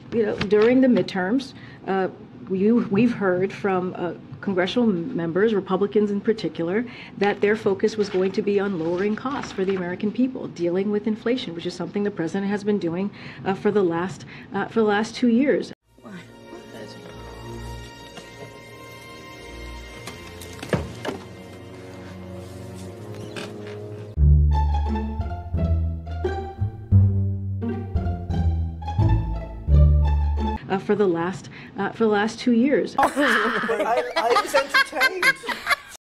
during the midterms, we've heard from congressional members, Republicans in particular, that their focus was going to be on lowering costs for the American people, dealing with inflation, which is something the president has been doing for the last 2 years. For the last 2 years. I was entertained.